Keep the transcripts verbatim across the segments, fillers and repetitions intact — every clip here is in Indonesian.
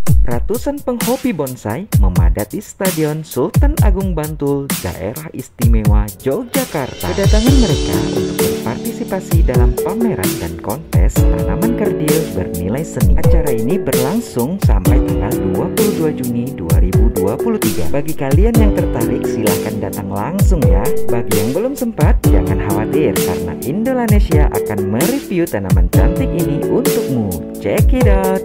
Ratusan penghobi bonsai memadati Stadion Sultan Agung Bantul, Daerah Istimewa Yogyakarta. Kedatangan mereka untuk berpartisipasi dalam pameran dan kontes tanaman kerdil bernilai seni. Acara ini berlangsung sampai tanggal dua puluh dua Juni dua ribu dua puluh tiga. Bagi kalian yang tertarik, silahkan datang langsung ya. Bagi yang belum sempat, jangan khawatir karena Indolanesia akan mereview tanaman cantik ini untukmu. Check it out!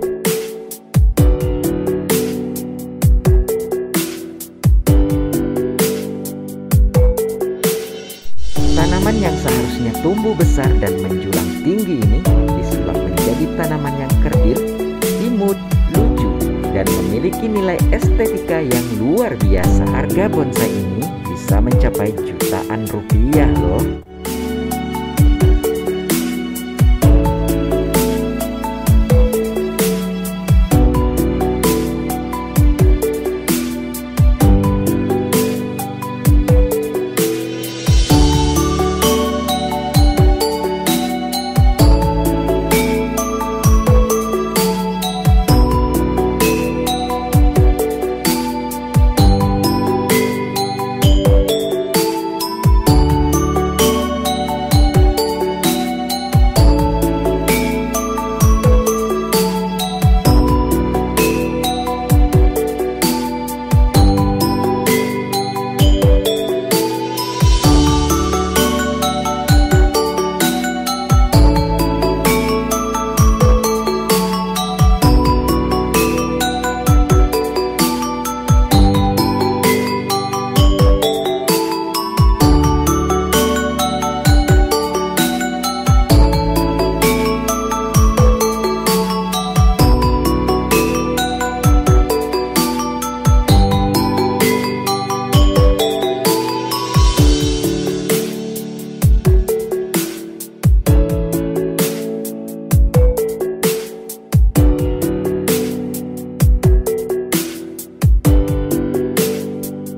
Tanaman yang seharusnya tumbuh besar dan menjulang tinggi ini disulap menjadi tanaman yang kerdil, imut, lucu, dan memiliki nilai estetika yang luar biasa. Harga bonsai ini bisa mencapai jutaan rupiah loh.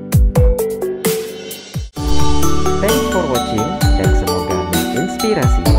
Thanks for watching dan semoga menginspirasi.